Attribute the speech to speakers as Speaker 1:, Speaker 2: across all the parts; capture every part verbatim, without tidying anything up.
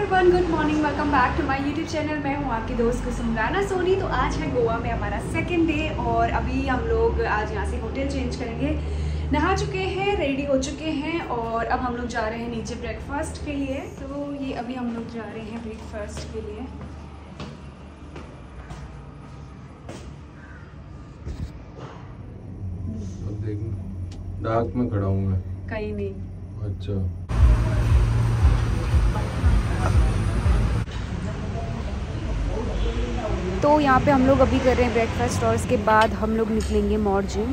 Speaker 1: Everyone, good morning, welcome back to my YouTube channel. मैं हूँ आपकी दोस्त कुसुम राना सोनी। तो आज है गोवा में हमारा सेकंड डे और अभी हम लोग आज यहाँ से होटल चेंज करेंगे। नहा चुके हैं, रेडी हो चुके हैं और अब हम लोग जा रहे हैं नीचे ब्रेकफास्ट के लिए। तो ये अभी हम लोग जा रहे हैं ब्रेकफास्ट के लिए।
Speaker 2: अब देखना, डार्क में खड़ा हूँ मैं।
Speaker 1: कहीं नहीं।
Speaker 2: अच्छा,
Speaker 1: तो यहाँ पे हम लोग अभी कर रहे हैं ब्रेकफास्ट और उसके बाद हम लोग निकलेंगे मॉर्जिन।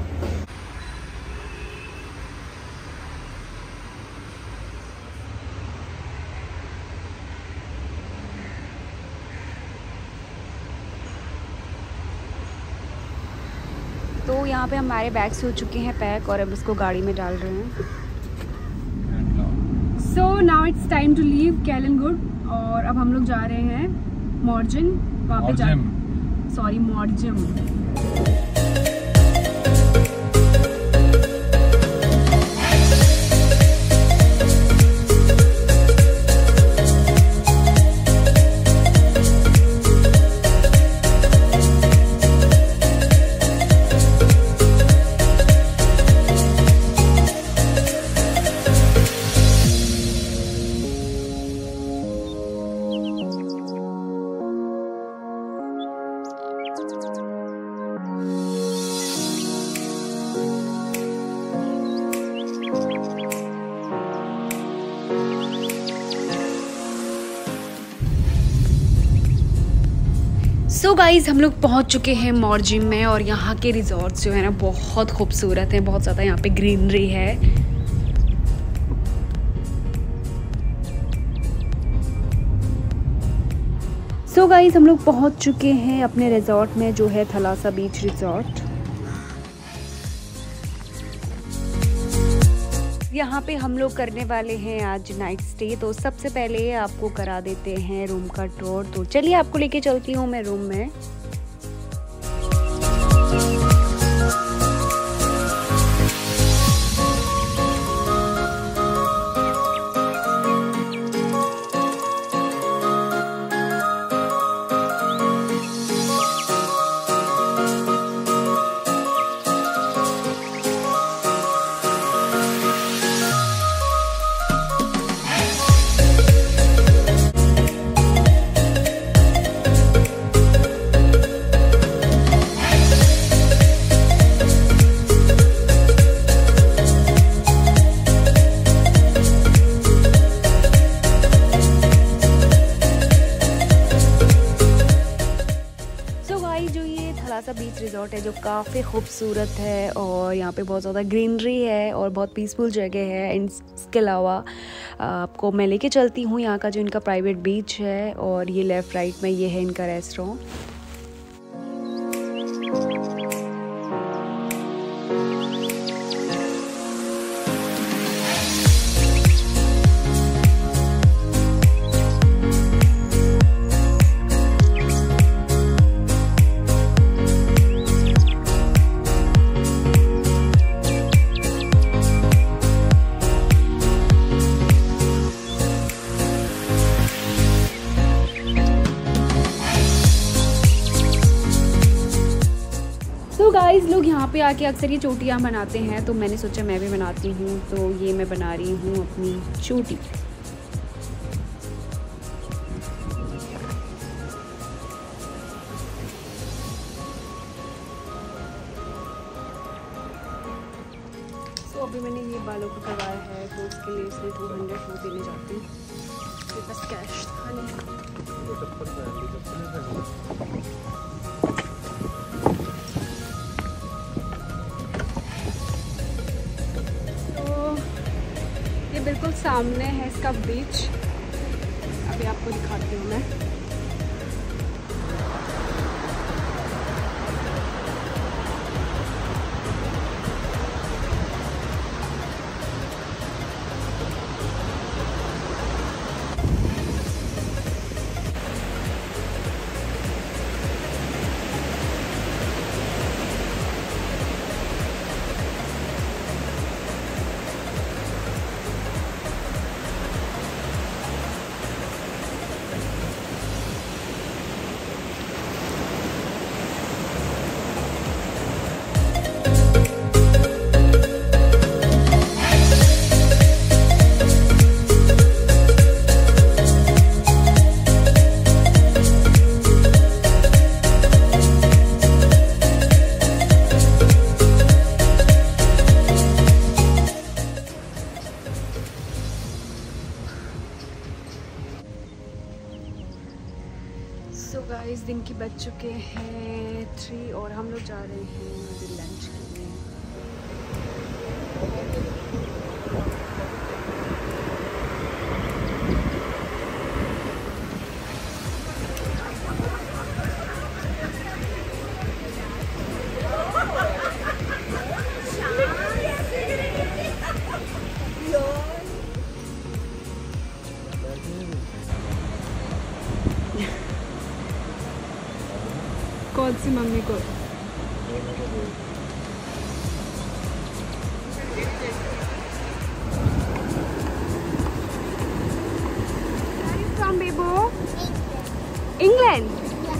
Speaker 1: तो यहाँ पे हमारे बैग्स हो चुके हैं पैक और अब इसको गाड़ी में डाल रहे हैं। So now it's time to leave Calangute और अब हम लोग जा रहे हैं मॉर्जिन। वहाँ पे जा सॉरी मॉर्जिम। सो गाइज़, हम लोग पहुंच चुके हैं मॉर्जिम में और यहाँ के रिजॉर्ट्स जो है ना बहुत खूबसूरत हैं। बहुत ज़्यादा यहाँ पे ग्रीनरी है। सो so गाइज़, हम लोग पहुंच चुके हैं अपने रिजॉर्ट में जो है थलासा बीच रिजॉर्ट। यहाँ पे हम लोग करने वाले हैं आज नाइट स्टे। तो सबसे पहले आपको करा देते हैं रूम का टूर। तो चलिए आपको लेके चलती हूँ मैं रूम में। थलासा बीच रिजॉर्ट है जो काफ़ी खूबसूरत है और यहाँ पे बहुत ज़्यादा ग्रीनरी है और बहुत पीसफुल जगह है। एंड इसके अलावा आपको मैं लेके चलती हूँ यहाँ का जो इनका प्राइवेट बीच है और ये लेफ़्ट राइट में ये है इनका रेस्टोरेंट। तो गाइस, लोग यहाँ पे आके अक्सर ये चोटियाँ बनाते हैं तो मैंने सोचा मैं भी बनाती हूँ। तो ये मैं बना रही हूँ अपनी चोटी। तो अभी मैंने ये बालों को करवाया है तो उसके लिए इसने टू हंड्रेड वो देने जाती हूँ। मेरे पास कैश था नहीं। बिल्कुल सामने है इसका बीच। अभी आपको दिखाती हूँ मैं। सो गाइस दिन के बज चुके हैं थ्री और हम लोग जा रहे हैं अभी लंच के लिए। कौन सी मम्मी को? From Bibo? England.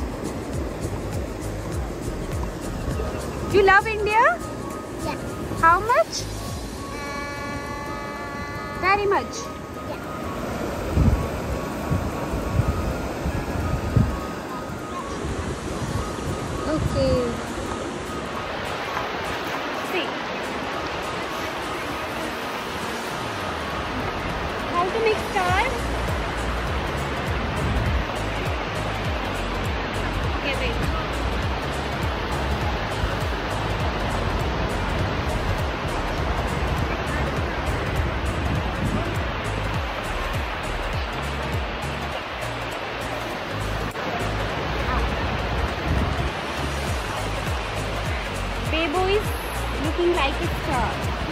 Speaker 1: You love India?
Speaker 3: Yeah.
Speaker 1: How much?
Speaker 3: Uh,
Speaker 1: Very much.
Speaker 3: yeah.
Speaker 1: Okay. See. How to make stars? Okay, wait. Bebo is looking like a star.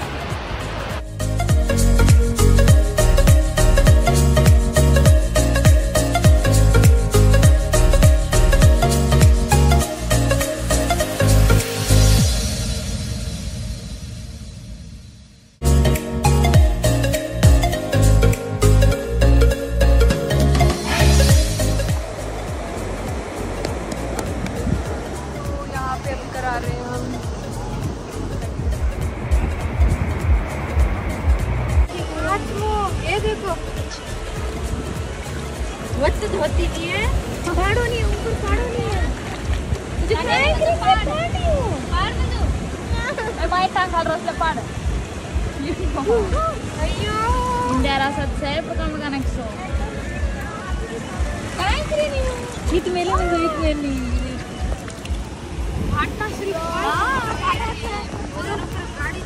Speaker 1: तो यहाँ पे अब करा रहे हैं हम ये देखो वक्त धोती नहीं है, पहाड़ों नहीं है, ऊपर पहाड़ों नहीं है। मुझे नहीं है पहाड़ नहीं हूँ पहाड़ में तो मैं बाइक टांग खाल रहा हूँ पहाड़ अयो इंडिया रासत से प्रकरण का नेक्स्ट हो काय करे नहीं हूँ हित मेले में तो हित मेले आटा श्री हां आटा से उधर गाड़ी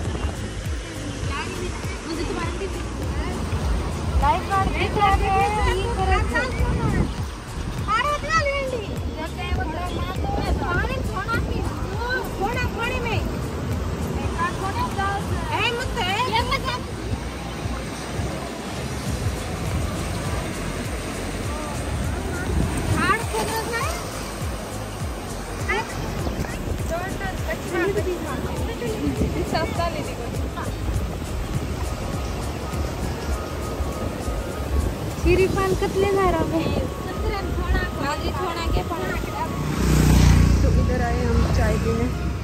Speaker 1: मुझे तुम्हारी लाइफ कार्ड दिख रहा है ये करो अरे इतना लेंडी जैसे वो पानी छोड़ा की छोड़ा पानी में का छोड़ा जाओ ए मत ये मत हार्ड खोलो ना छोटा कचरा सस्ता ले देखो सिरीपाल कतले जा रहा है तो इधर आए हम चाय पीने।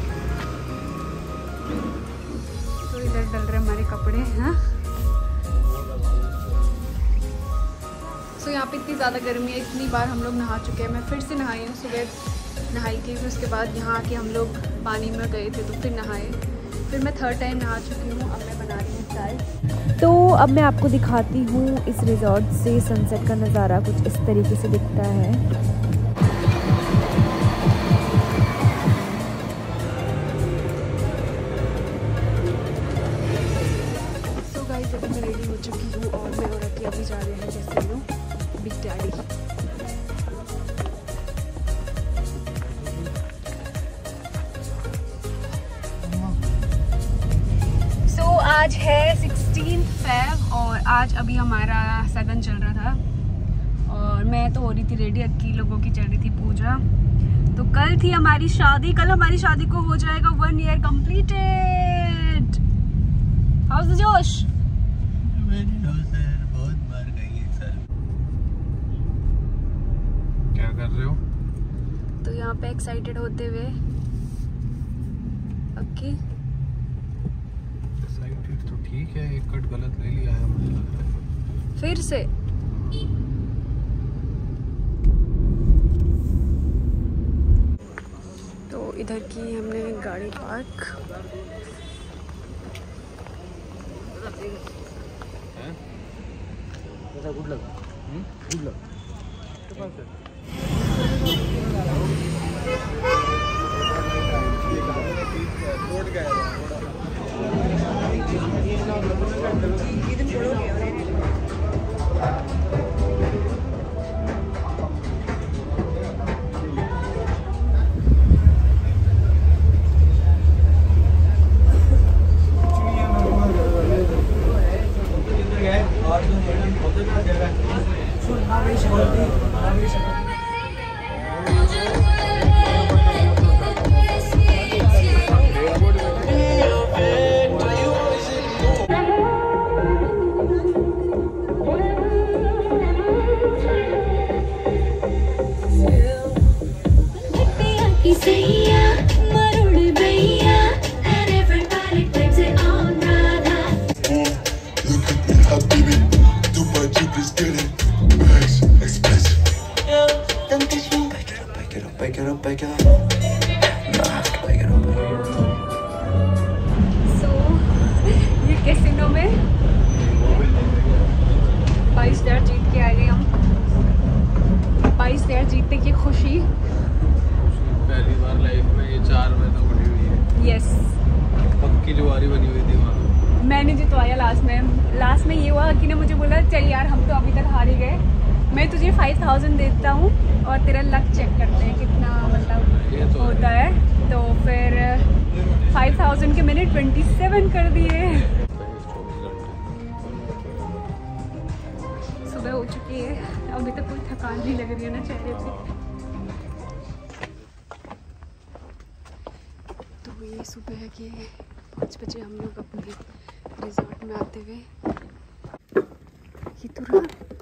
Speaker 1: तो इधर डल रहे हमारे कपड़े हाँ। तो यहाँ पे इतनी ज़्यादा गर्मी है, इतनी बार हम लोग नहा चुके हैं। मैं फिर से नहाई हूँ, सुबह नहाई थी, फिर उसके बाद यहाँ आके हम लोग पानी में गए थे तो फिर नहाए, फिर मैं थर्ड टाइम नहा चुकी हूँ। अब मैं बना रही हूँ चाय।
Speaker 4: तो अब मैं आपको दिखाती हूँ इस रिजॉर्ट से सनसेट का नज़ारा कुछ इस तरीके से दिखता है।
Speaker 1: सो गाइस अभी मैं रेडी हो चुकी हूँ और मैं और अकी अभी जा रहे हैं जैसे लो बिग डैडी। सो आज है सिक्सटीन फेब और आज अभी हमारा सगन चल रहा था और मैं तो हो रही थी रेडी, अक्की लोगों की चल रही थी पूजा। तो कल थी हमारी शादी, कल हमारी शादी को हो जाएगा one year completed. How's the जोश?
Speaker 2: बहुत मार गई है सर। क्या कर रहे हो?
Speaker 1: तो यहाँ पे एक्साइटेड होते हुए अक्की।
Speaker 2: एक्साइटेड तो ठीक है, एक कट गलत ले लिया है मुझे लग रहा है।
Speaker 1: फिर से तो इधर की हमने गाड़ी park.
Speaker 2: Good luck good luck
Speaker 1: So, ये कैसीनो में बाईस हज़ार जीत के आ गए हम। बाईस हज़ार जीतने की खुशी
Speaker 2: पहली बार लाइफ में ये चार में तो बनी हुई है।
Speaker 1: यस,
Speaker 2: पक्की जुआरी बनी हुई थी वहाँ।
Speaker 1: मैंने जितवाया लास्ट में। लास्ट में ये हुआ कि ने मुझे बोला चल यार हम तो अभी तक हार ही गए, मैं तुझे फाइव थाउजेंड देता हूँ और तेरा लक चेक करते हैं कितना मतलब
Speaker 2: तो
Speaker 1: होता है। तो फिर फाइव थाउजेंड के मैंने ट्वेंटी सेवन कर दिए। सुबह हो चुकी है, अभी तक कोई थकान नहीं लग रही है ना चेहरे पे। तो ये सुबह के पाँच बजे हम लोग अपने रिजॉर्ट में आते हुए ये तो रहा